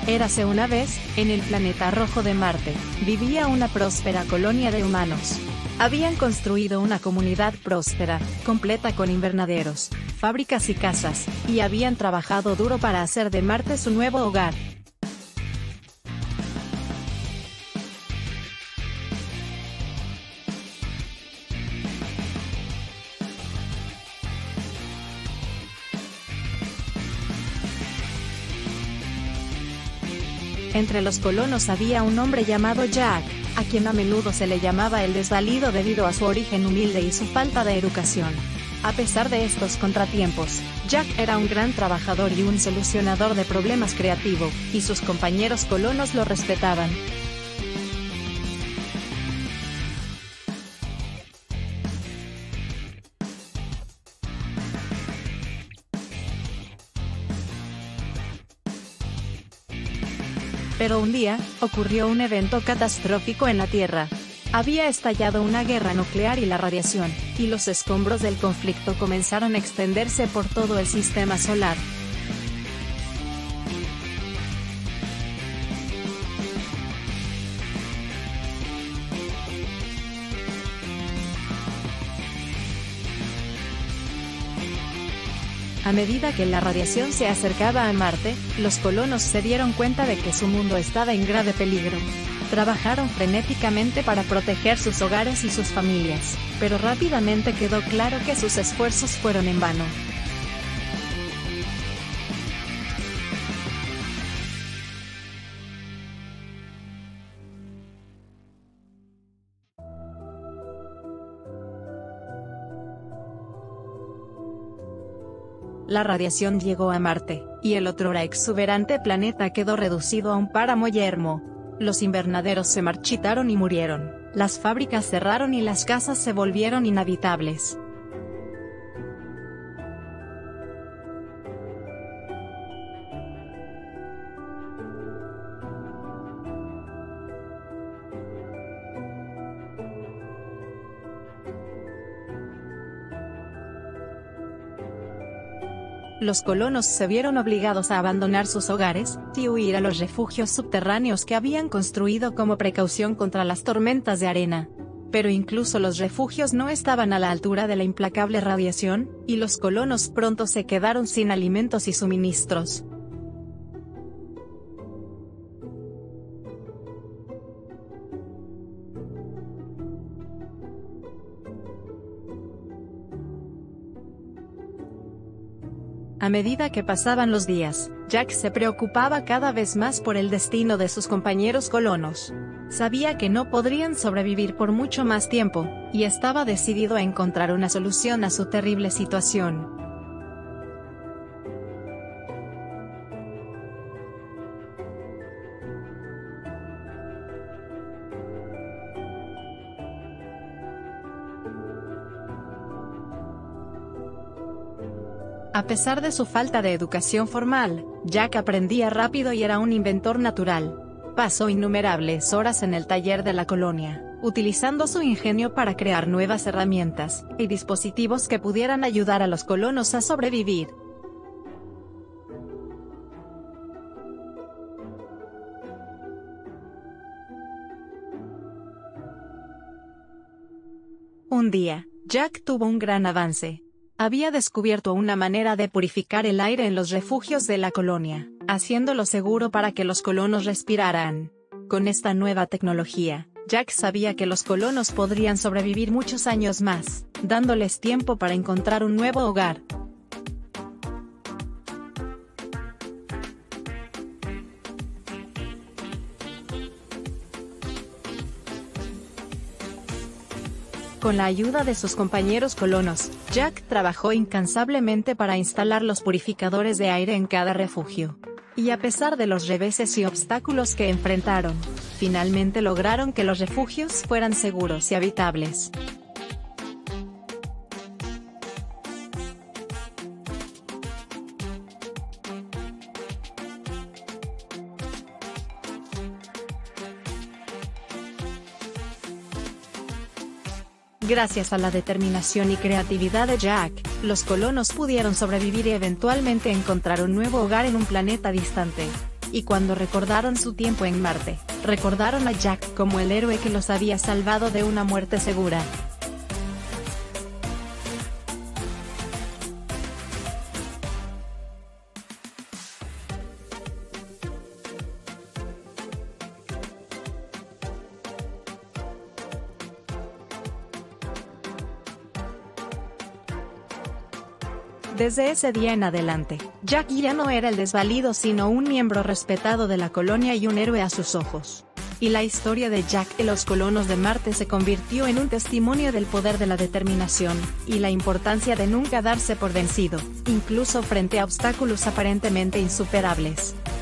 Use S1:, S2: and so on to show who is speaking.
S1: Érase una vez, en el planeta rojo de Marte, vivía una próspera colonia de humanos. Habían construido una comunidad próspera, completa con invernaderos, fábricas y casas, y habían trabajado duro para hacer de Marte su nuevo hogar. Entre los colonos había un hombre llamado Jack, a quien a menudo se le llamaba el desvalido debido a su origen humilde y su falta de educación. A pesar de estos contratiempos, Jack era un gran trabajador y un solucionador de problemas creativo, y sus compañeros colonos lo respetaban. Pero un día, ocurrió un evento catastrófico en la Tierra. Había estallado una guerra nuclear y la radiación, y los escombros del conflicto comenzaron a extenderse por todo el sistema solar. A medida que la radiación se acercaba a Marte, los colonos se dieron cuenta de que su mundo estaba en grave peligro. Trabajaron frenéticamente para proteger sus hogares y sus familias, pero rápidamente quedó claro que sus esfuerzos fueron en vano. La radiación llegó a Marte, y el otrora exuberante planeta quedó reducido a un páramo yermo. Los invernaderos se marchitaron y murieron, las fábricas cerraron y las casas se volvieron inhabitables. Los colonos se vieron obligados a abandonar sus hogares, y huir a los refugios subterráneos que habían construido como precaución contra las tormentas de arena. Pero incluso los refugios no estaban a la altura de la implacable radiación, y los colonos pronto se quedaron sin alimentos y suministros. A medida que pasaban los días, Jack se preocupaba cada vez más por el destino de sus compañeros colonos. Sabía que no podrían sobrevivir por mucho más tiempo, y estaba decidido a encontrar una solución a su terrible situación. A pesar de su falta de educación formal, Jack aprendía rápido y era un inventor natural. Pasó innumerables horas en el taller de la colonia, utilizando su ingenio para crear nuevas herramientas y dispositivos que pudieran ayudar a los colonos a sobrevivir. Un día, Jack tuvo un gran avance. Había descubierto una manera de purificar el aire en los refugios de la colonia, haciéndolo seguro para que los colonos respiraran. Con esta nueva tecnología, Jack sabía que los colonos podrían sobrevivir muchos años más, dándoles tiempo para encontrar un nuevo hogar. Con la ayuda de sus compañeros colonos, Jack trabajó incansablemente para instalar los purificadores de aire en cada refugio. Y a pesar de los reveses y obstáculos que enfrentaron, finalmente lograron que los refugios fueran seguros y habitables. Gracias a la determinación y creatividad de Jack, los colonos pudieron sobrevivir y eventualmente encontrar un nuevo hogar en un planeta distante. Y cuando recordaron su tiempo en Marte, recordaron a Jack como el héroe que los había salvado de una muerte segura. Desde ese día en adelante, Jack ya no era el desvalido sino un miembro respetado de la colonia y un héroe a sus ojos. Y la historia de Jack y los colonos de Marte se convirtió en un testimonio del poder de la determinación, y la importancia de nunca darse por vencido, incluso frente a obstáculos aparentemente insuperables.